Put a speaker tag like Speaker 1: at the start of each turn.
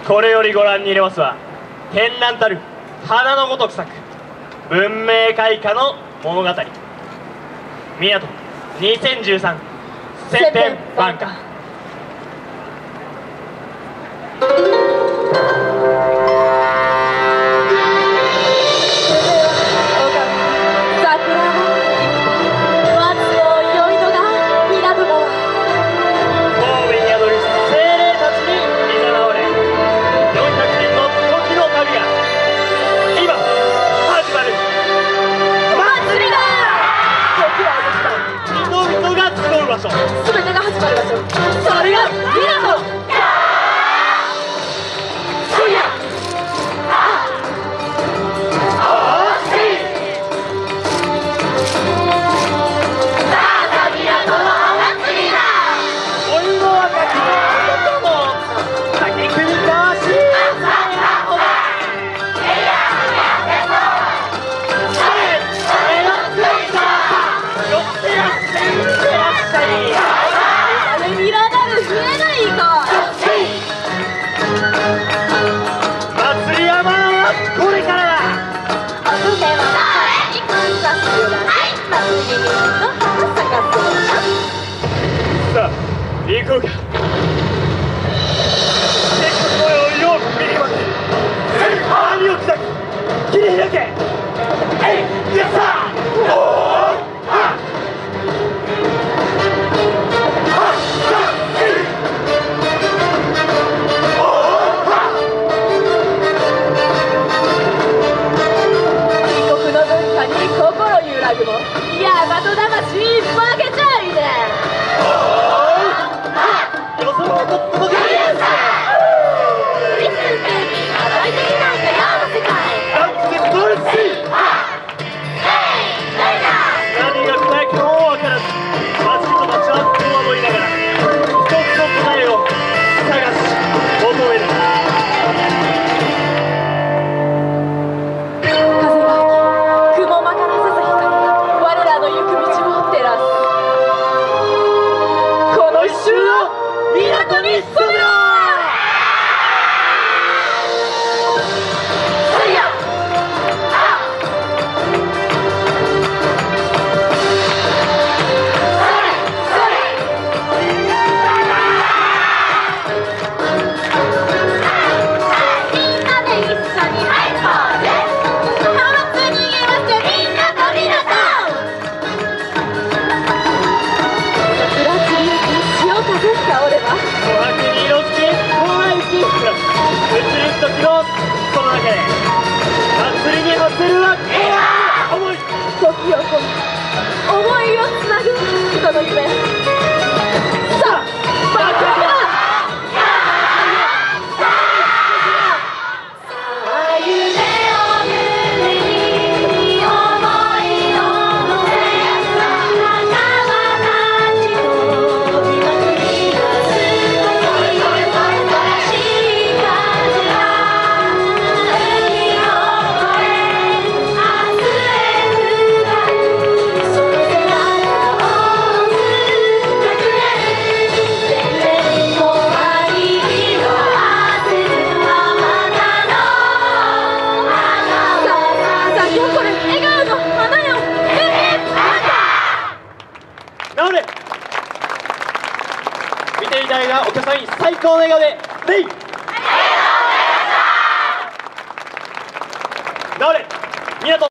Speaker 1: これよりご覧に入れますは、絢爛たる花のごとく咲く文明開化の物語、港2013千変万化。全てが始まる場所、それが港。さあ、行こうか。天国のようよく見にまって何を砕き切り開け。えい、やった。異国の文化に心揺らぐも大和魂負けちゃいね。時を込め思いをつなぐ人の夢。さあ、バカだ。見ていたいがお客さんに最高の笑顔でレイ。ありがとうございました。直れ、港。